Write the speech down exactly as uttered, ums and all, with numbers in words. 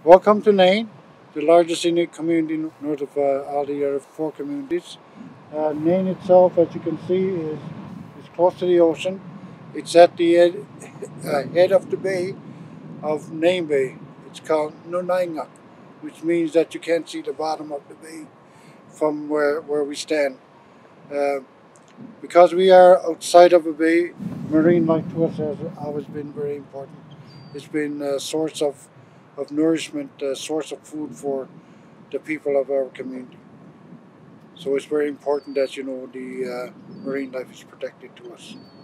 Welcome to Nain, the largest Inuit community north of uh, all the other four communities. Uh, Nain itself, as you can see, is, is close to the ocean. It's at the head, uh, head of the bay of Nain Bay. It's called Nunatsiavut, which means that you can't see the bottom of the bay from where, where we stand. Uh, because we are outside of a bay, marine life to us has always been very important. It's been a source of, of nourishment, a source of food for the people of our community. So it's very important that you know the uh, marine life is protected to us.